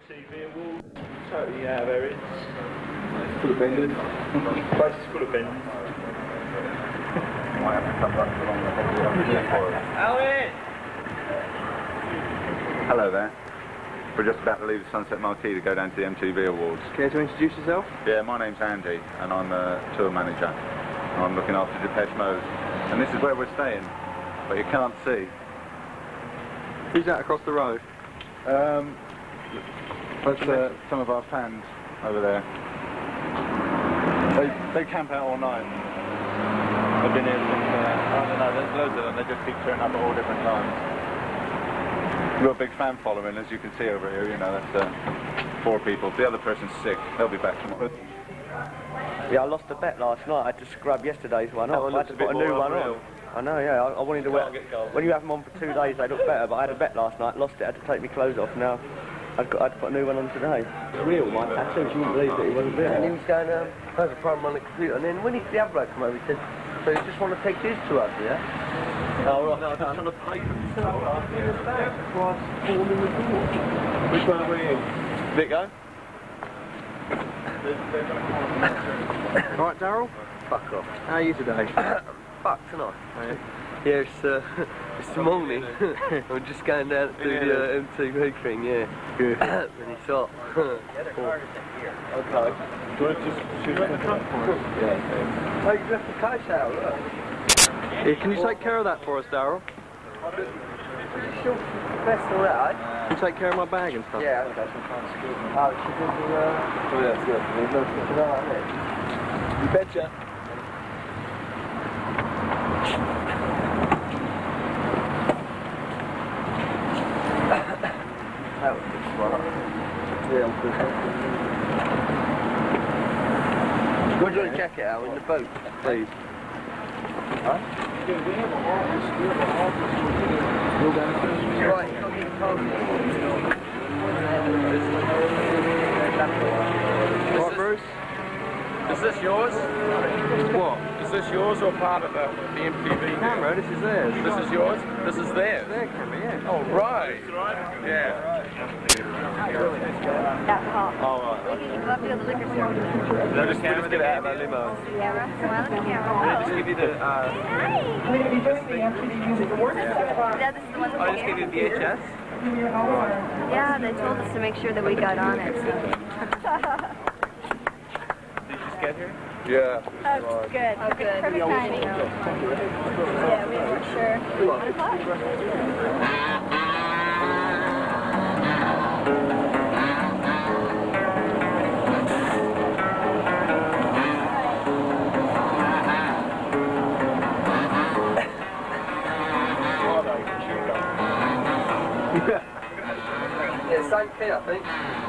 MTV Awards. Totally out of areas. It's full of benders. Place is full of benders. Might have to come back along the whole Alan! Hello there. We're just about to leave the Sunset Marquee to go down to the MTV Awards. Care to introduce yourself? Yeah, my name's Andy, and I'm a tour manager. I'm looking after Depeche Mode. And this is where we're staying, but you can't see. Who's that across the road? That's some of our fans over there. They camp out all night. They've been here since, I don't know, there's loads of them. They just keep turning up at all different times. We've got a big fan following, as you can see over here. You know, that's 4 people. The other person's sick. They'll be back tomorrow. Yeah, I lost a bet last night. I had to scrub yesterday's one off. I had to put a new one on. I know, yeah. I wanted to wear. When you have them on for 2 days, they look better. But I had a bet last night, lost it. I had to take my clothes off. Now I had to put a new one on today. The real Mike Patton, you wouldn't believe that he wasn't there. And he was going, I was trying on the computer. And then when the other bloke come over, he said, "So you just want to take this to us, yeah?" Oh, right. No, I'm just trying to pay for it. Which one are we in? Vico? Right, Daryl? Fuck off. How are you today? Fuck tonight. Yeah, it's the morning. I'm just going down to do the MTV thing, yeah. Good. And it's hot. Okay. Do you want to just shoot in the front for us? Yeah. Oh, you left the cash out, look. Yeah, can you take care of that for us, Daryl? Sure, best all right. Can you take care of my bag and stuff? Yeah, okay. Oh, she did the, oh, that's good. You betcha. That was good swallow. Yeah, I'm good. Where do you want to check it out? In the boat? Please. Huh? Right, What, Bruce? Is this yours? What? Is this yours or part of the MTV? Camera, this is theirs. This is yours? This is theirs? Their camera, yeah. Oh, right. Yeah. That's hot. Oh, right. Love the liquor store. They'll just get it out of that limo. Camera. Smile at the camera. Just give you the, Hi. Yeah, this is the one with the I'll just give you VHS. Yeah, they told us to make sure that we got on it. Did you just get here? Oh, Yeah. good. Oh, good. Perfect timing. Yeah, we weren't sure. 1 o'clock. Yeah, same thing, I think.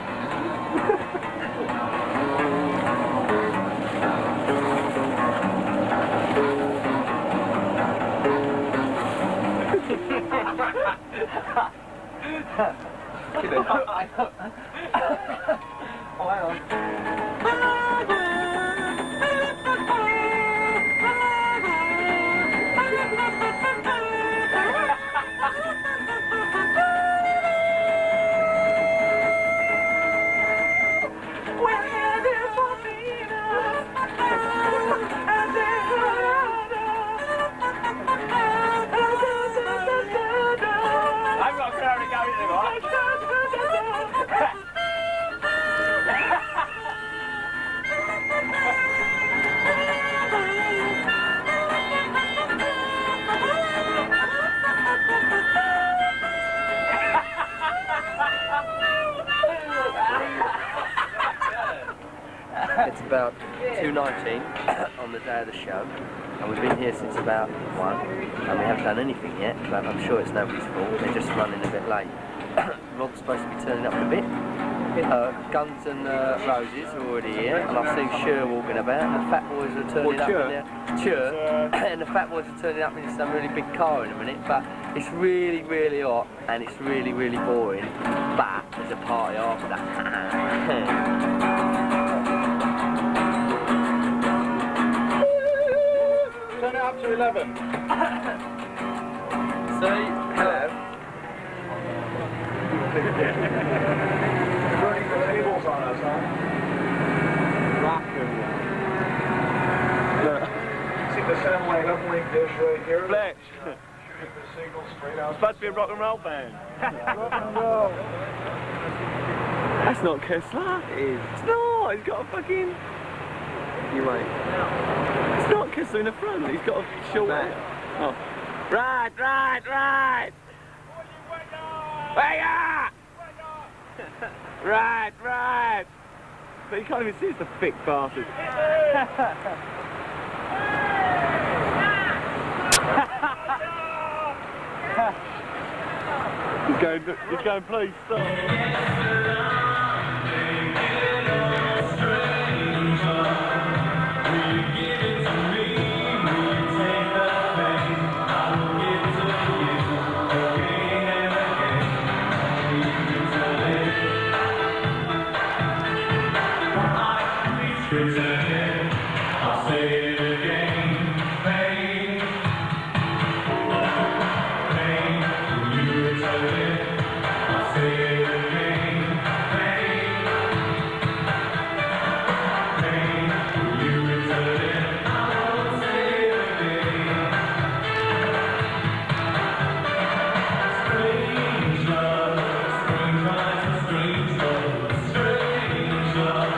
It's about 2:19 on the day of the show, and we've been here since about 1, and we haven't done anything yet, but I'm sure it's nobody's fault. They're just running a bit late. Rob's supposed to be turning up in a bit. Guns N' Roses are already here, and I've seen Cher walking about, and the Fat Boys are turning up in there. Cher, and the Fat Boys are turning up in some really big car in a minute, but it's really, really hot, and it's really, really boring, but there's a party after. Turn it up to 11. Say hello. sign outside. Rockin'. See the satellite uplink dish right here? Fletch. Shooting the signal straight out. It's supposed to be a rock and roll band. Rock and roll. That's not Kessler. It is. It's not. He's got a fucking. You wait. It's not Kessler in the front. He's got a short. Back. Oh. Right. Wake up! Right. But you can't even see it's the thick bastard. He's going, please stop. I'll say it again, pain, will you return it? I'll say it again, pain, will you return it? I won't say it again. Strange love, strange eyes and strange love, strange love.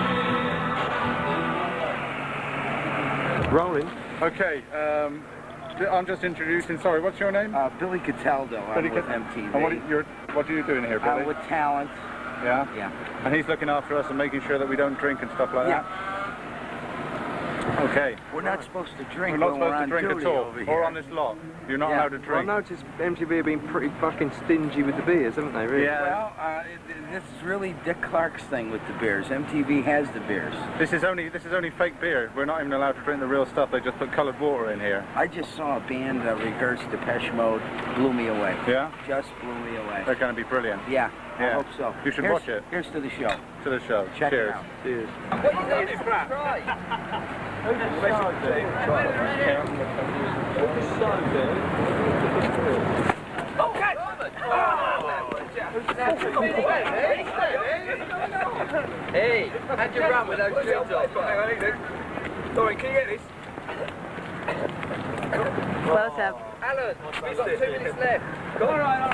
Rolling. Okay, I'm just introducing. Sorry, what's your name? Billy Cataldo. I'm with MTV. And what are you doing here, Billy? With talent. Yeah? Yeah. And he's looking after us and making sure that we don't drink and stuff like that? Okay. We're not supposed to drink. We're not supposed to on drink duty at all. over Or here. on this lot. You're not allowed to Well, I drink. noticed MTV have been pretty fucking stingy with the beers, haven't they, really? Yeah. Well, this is really Dick Clark's thing with the beers. MTV has the beers. This is only fake beer. We're not even allowed to drink the real stuff. They just put coloured water in here. I just saw a band rehearse Depeche Mode. Blew me away. Yeah? Just blew me away. They're going to be brilliant. Yeah, I Yeah. hope so. You should watch it. Here's to the show. To the show. Check Cheers. it out. Cheers. What are you doing, crap? Hey, how'd you run with those shoes on? Sorry, can you get this? Close up. Alan, we've got 2 minutes left. Go on. All right.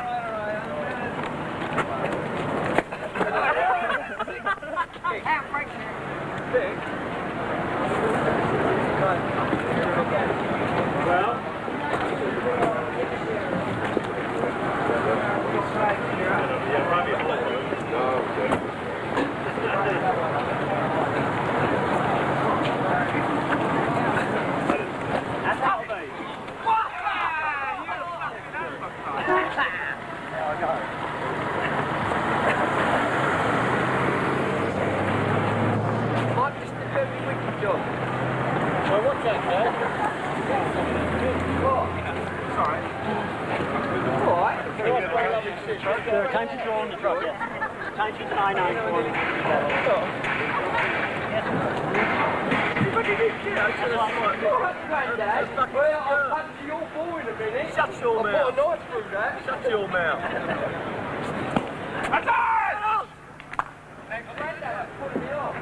Mike, this is a very wicked job. Well, what's that, Dad? Time to draw on the truck, yes. Time to I-9. Well, I'll punch your ball in a minute. Shut your mouth. I'll put a knife through that. Shut your mouth. Putting me off.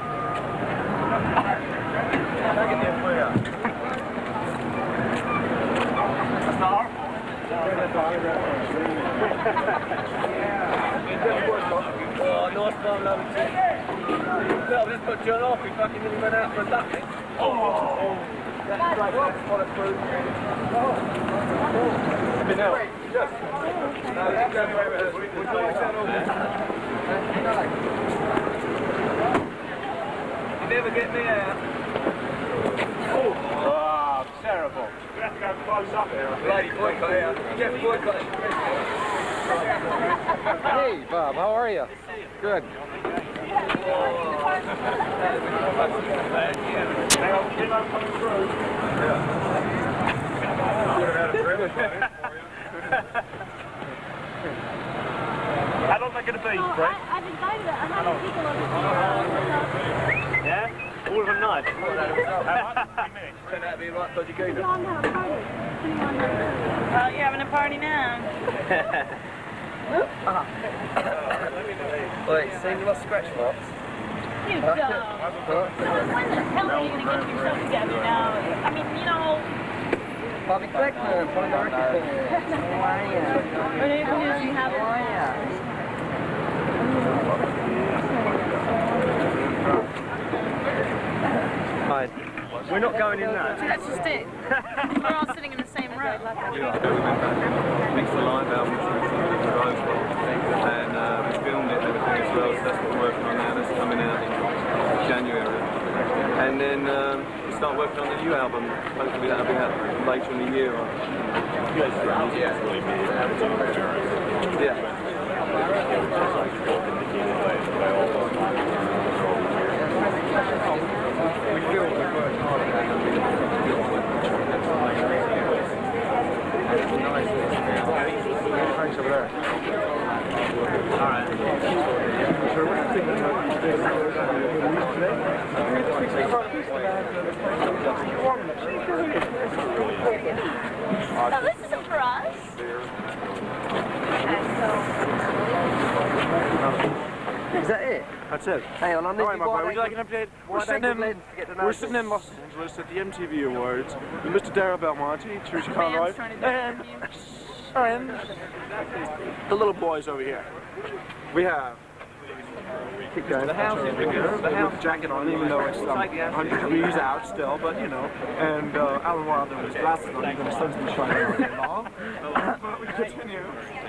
Oh, nice one, love. Well, just put John off. He fucking nearly went out for a ducking. Oh. That's great. Follow through. Now, just. No, that's going away with us. We'll play that all. You never get me out. Oh, terrible. We have to go close up here. Lady boycott here. Jeff boycott. Hey, Bob, how are you? Good. How long are they going to be, Brett? I decided that. I'm having people over. Yeah? All of them nice. How much? 3 minutes. Turn out to be a right dodgy geezer. John had a party. You're having a party now. Wait, seen the lost scratch marks? You don't. When the hell are you going to get yourself together now? I mean, you know. Bobby Blackman, from the record How are you? How are you? Hi. We're not going in that. That's just it. We're all sitting in the same row. Mix the live album to Rosewell, and we filmed it and everything as well, so that's what we're working on now. That's coming out in January. And then we start working on the new album. Hopefully that'll be out later in the year. Thanks over there. Now, this isn't for us. Is that it? That's it. Hang on, I need All right, my boy, would you like an update? We're sitting in Los Angeles at the MTV Awards with Mr. Darryl Belmonte, Teresa Conroy, and the little boys over here. We have keep going. The house is bigger. The house jacket on, even though it's 100 degrees out still, but you know. And Alan Wilder with his glasses on, even the sun's been shining on him all. But we continue.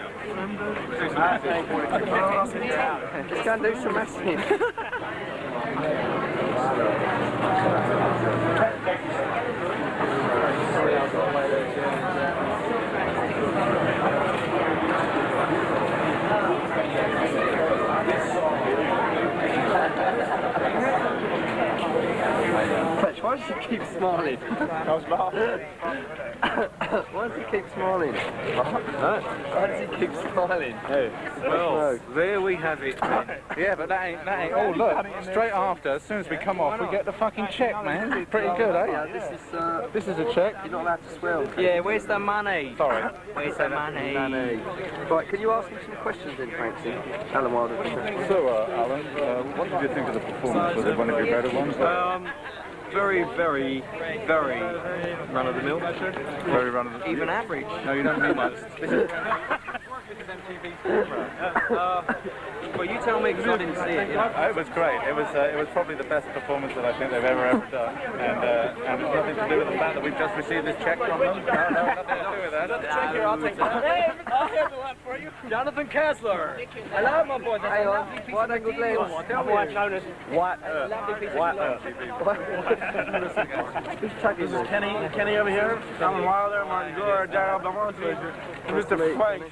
Just go and do some wrestling. Why does he keep smiling? I was laughing. Why does he keep smiling? Why does he keep smiling? Hey. Well, there we have it. Yeah, but that ain't. Oh, look, straight after, as soon as we come off, we get the fucking check, man. It's pretty good, eh? Yeah, This is a check. you're not allowed to swear. Yeah, where's the money? Sorry. Where's the money? Right, can you ask him some questions then, Francie? Alan Wilder. So, Alan, what did you think of the performance? Was it one of your better ones? Very, very, very run-of-the-mill. Very run-of-the-mill. Even average. No, you don't mean that. Well, you tell me because I didn't see it. It was great. It was probably the best performance that I think they've ever done, and it's nothing to do with the fact that we've just received this check from them. No, nothing to do with that. Here, I'll take that. Hey, I'll handle that for you. Jonathan Kessler. Hello, my boy. Hang on. Wide angle lens. Otherwise known as White Earth. White Earth. This is Kenny over here, Alan Wilder, Martin Gore, Daryl Belmonte, Mr. Frank.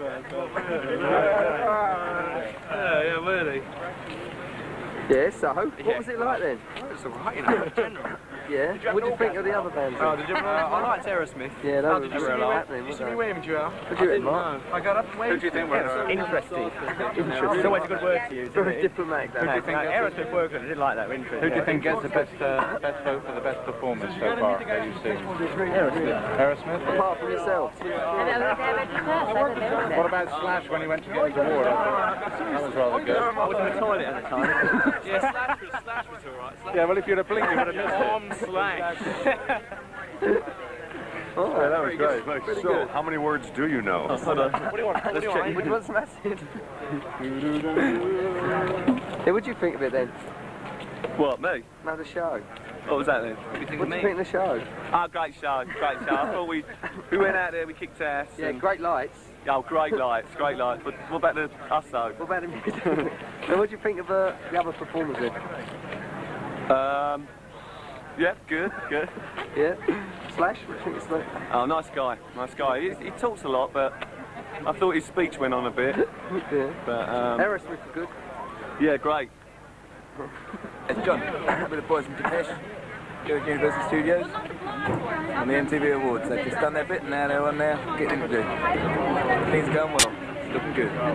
Yeah, really. Yeah, so, what was it like then? it's alright, you know, in general. Yeah? What did you think of the other bands? Oh, did you I liked Aerosmith. Yeah, that was did you really see me happening, You see wasn't me it? waving to you, Al? What do you think, Mark? I got up and Who waved. do you think were Interesting. Interesting. It's always a good word to use, isn't Very it? diplomatic, Who do you that. think Aerosmith were good. I did like that. Interesting. Who do you think gets the best vote for the best performance so far that you've seen? Aerosmith. Apart from yourself. What about Slash when he went to get his award? That was rather good. I was in the toilet at the time. Yeah, Slash was alright. Yeah, well, if you'd have blinked, you would have missed it. Tom Slash. Oh, Yeah, that was great. So, how many words do you know? Hold on. What do you want? What do you want? Would you want some acid? Hey, what do you think of it then? What, me? No, the show. What was that then? What do you think What of do me? you think of the show? Oh, great show, great show. I thought we went out there, we kicked ass. Yeah, and- great lights. Oh, great lights, great lights. But what about us though? What about him? So what do you think of the other performers then? Yeah, good, good. Yeah? Slash? What do you think of Slash? Oh, nice guy, nice guy. He talks a lot, but I thought his speech went on a bit. Yeah. But Aerosmith were good. yeah, great. It's John, with the boys from Depeche, here at Universal Studios, on the MTV Awards. They've just done their bit and now they're on there getting into it. Things are going well, it's looking good. I'm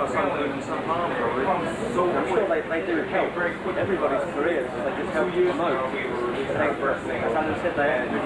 sure they do help everybody's careers. They just help promote. As Alan said, they have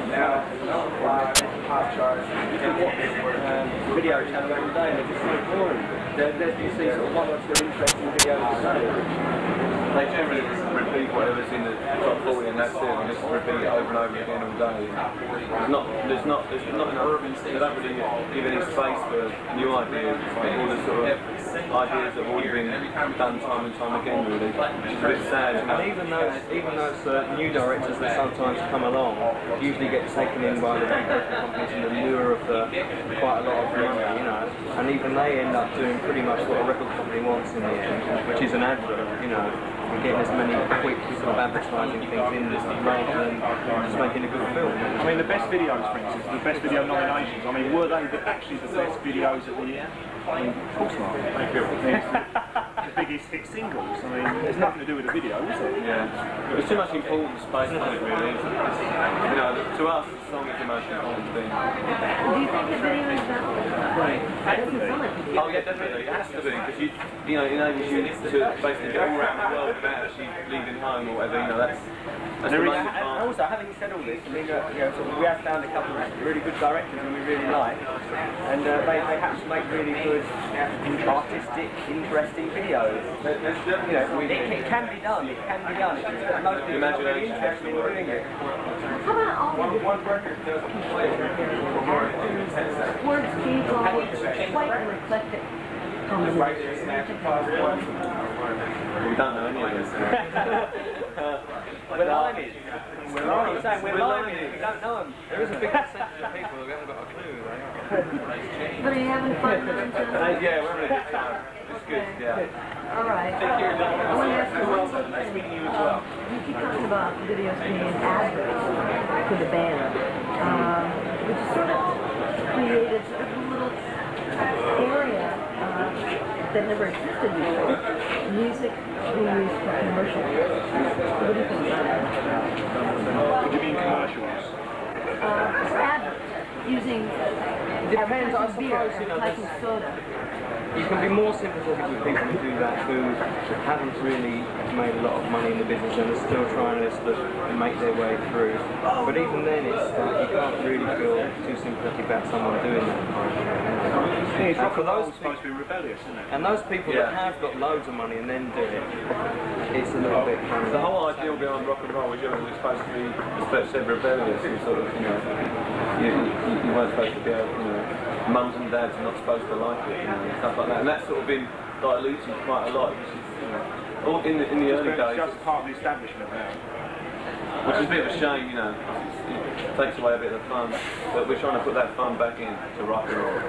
video channel every day and they're just so boring. You see sort of one or two interesting videos a day. They generally repeat whatever's in the top 40 and that's it, and just repeat it over and over again all day. There's not enough, they don't really give any space for new ideas. All the sort of ideas that have already been done time and time again, really. Which is a bit sad. And even those new directors that sometimes come along usually get taken in by the big record companies and the lure of quite a lot of money, you know. And even they end up doing pretty much what a record company wants in the end, which is an advert, you know. And getting as many quick sort of advertising things in rather than just making a good film. I mean, the best videos, for instance, the best video nominations, I mean, were they actually the best videos of the year? I mean, of course not. The biggest hit singles, I mean, there's nothing to do with the video, is it? Yeah. There's too much important space on it, really. You know, to us, the song is the most important thing. Do you think the video is that great? Oh yeah, definitely. It has to be, because you know, it enables you to basically go all around the world without actually leaving home or whatever. You know, that's the main part. And also, having said all this, I mean, we have found a couple of really good directors who we really like, and they happen to make really good, artistic, interesting videos. You know, it can be done. It can be done. It's just that most people are really interested in doing it. How about all One record does play words being quite eclectic? Right there, snap, pause, one. don't know any of this. We're limeys. We're limeys. We're limeys. We don't know them. There is a big percentage of people who haven't got a clue who they are. But are you having fun? Yeah, we're having a good time. It's good, yeah. All right. I want to ask you one more thing. You keep talking about videos being added to the band, which sort of created sort of a little area that never existed before. Music being used for commercials. What do you think about that? What do you mean commercials? Adverts. Using Depends, I suppose, you know, like soda. you can be more sympathetic with people who do that, who haven't really made a lot of money in the business and are still trying to sort of make their way through. But even then, it's like you can't really feel too sympathetic about someone doing that kind of thing. It's For those supposed to be rebellious, isn't it? and those people that have got loads of money and then do it, it's a little bit kind of... The whole idea behind rock and roll was you know, it was supposed to be, as Bert said, rebellious. You sort of, you know, you weren't supposed to be able, you know, mums and dads are not supposed to like it, you know, and stuff like that. And that's sort of been diluted quite a lot, which is, you know, all in the early days. Just part of the establishment now. Which is a bit of a shame, you know. It takes away a bit of the fun, but we're trying to put that fun back in to rock and roll.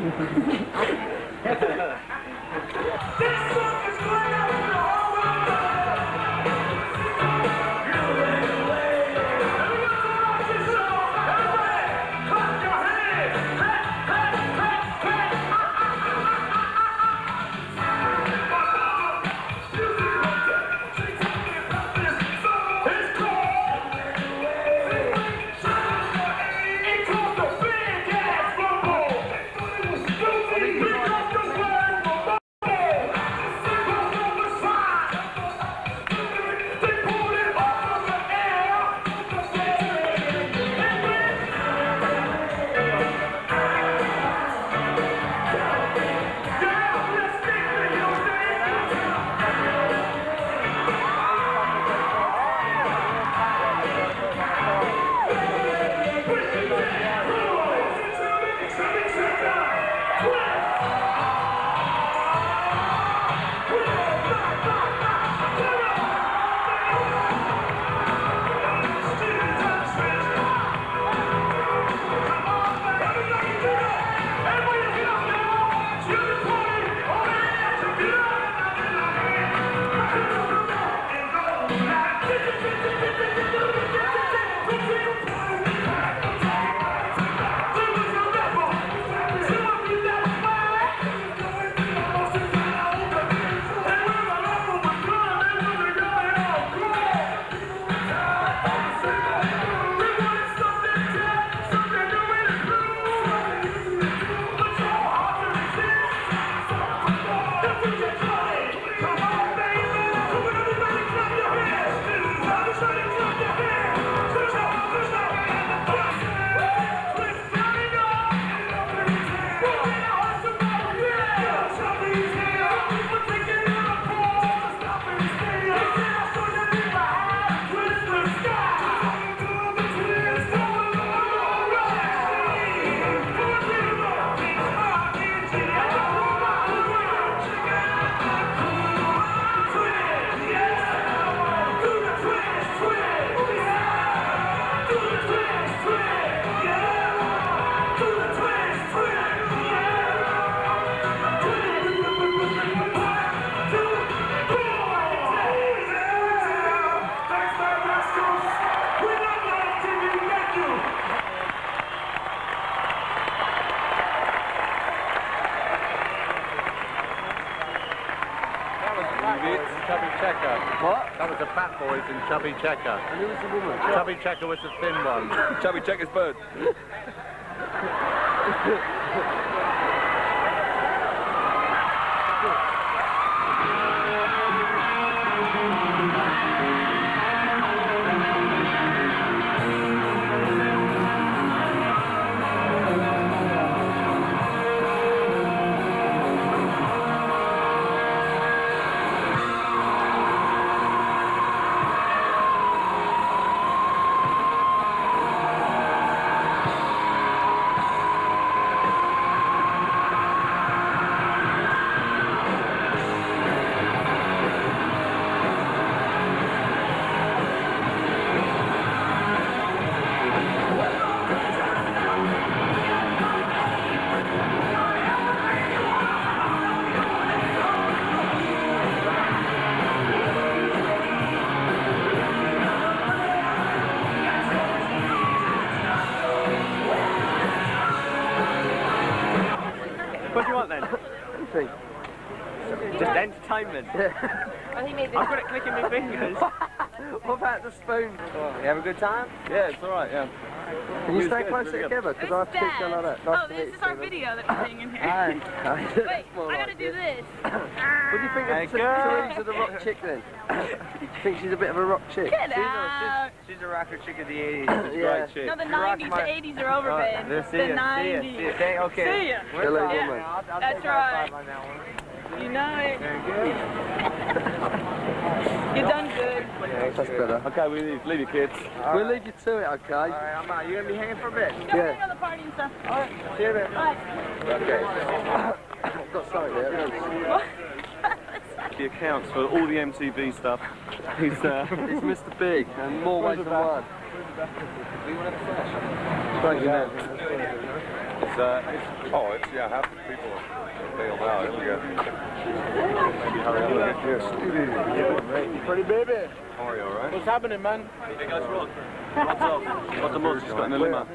Chubby Checker. What? That was the Fat Boys in Chubby Checker. And who was the woman? Chubby Checker was the thin one. Chubby Checker's bird. entertainment. Oh, he made this. I've got it clicking my fingers. What about the spoon? You have a good time? Yeah, it's alright, yeah. Can you stay closer together? Because I have to keep going like that. Nice Oh, to this meet is you, our Stephen. video that we're seeing in here. Aye. Wait, I gotta do this. What do you think of Theresa the rock chick then? Do you think she's a bit of a rock chick? Get out. She's a rocker chick of the 80s. She's a great chick. No, the 90s to 80s are over, babe. See The ya, 90s. see ya. Okay. See ya. Hello, Yeah, woman. that's right. You know it. You've done good. That's better. Okay, we leave your kids. We'll leave you to it, okay? Alright, I'm out. You're going to be hanging for a bit? Go hang on the party and stuff. Alright, see you then. Bye. Okay. I've got something there. What? The accounts for all the MTV stuff. He's It's Mr. Big, and more ways than one. Thank you, man. It's yeah, half the people bailed out. Here we go. Maybe hurry up. Yes, pretty baby. How are you, alright? What's happening, man? Hey guys, Rod. Rod's off. Rod the Mods just got in the limo.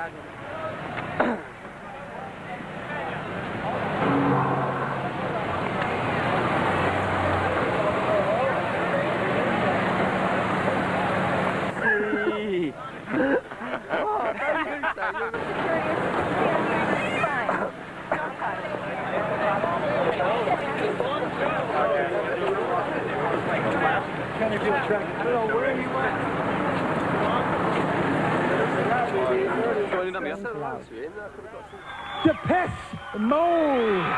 Depeche Mode!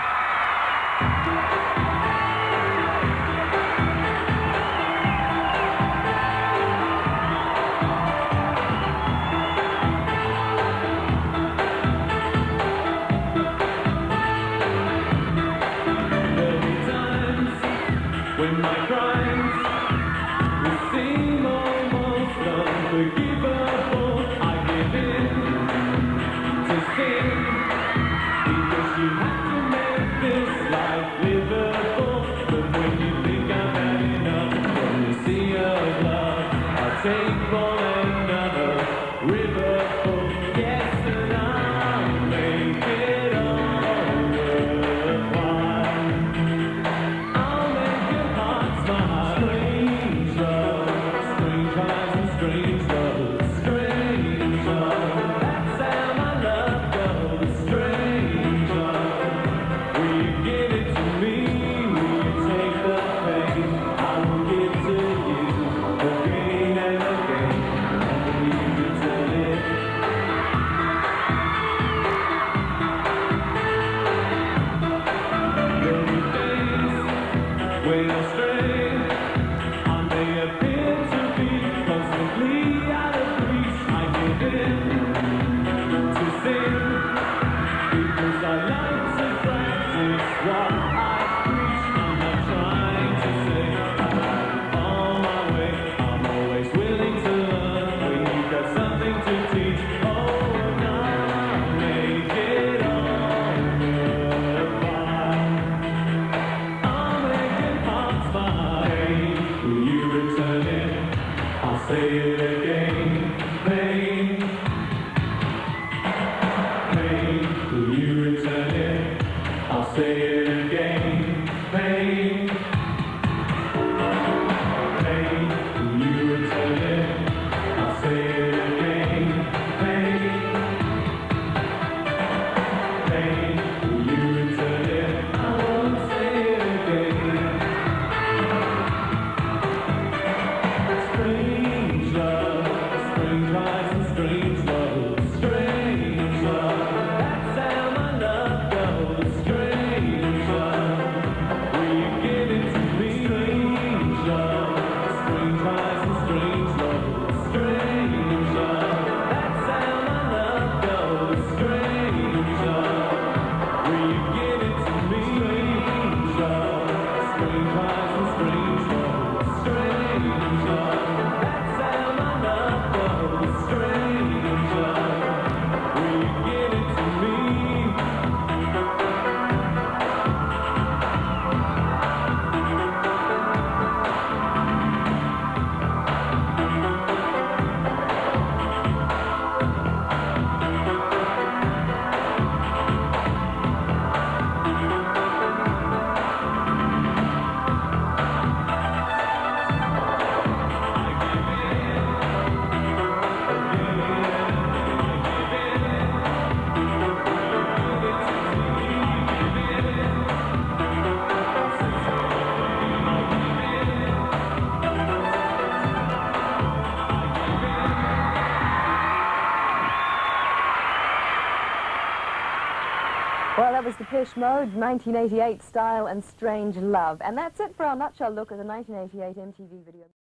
When my crimes will seem almost unforgivable, I give in to sin, because you have to make this life livable. But when you think I've had enough from the sea of love, I'll take for another river full. Yes, and I'll make it all worthwhile. I'll make your heart smile. Strange love, strange eyes and strange love, strange love. That's how my love goes. Strange love. Will you give it to me? Will you take the pain? I will give to you again and again. Only you can tell it. There'll be days when I stray, I may appear to be constantly out of reach. I give in to sin, because I like to practice what I preach. I'm not trying to say I'm on my way. I'm always willing to learn when you've got something to teach. Oh, and I'll make it all worthwhile. I'll make your heart smile. Depeche Mode, 1988 Style and Strange Love. And that's it for our nutshell look at the 1988 MTV video.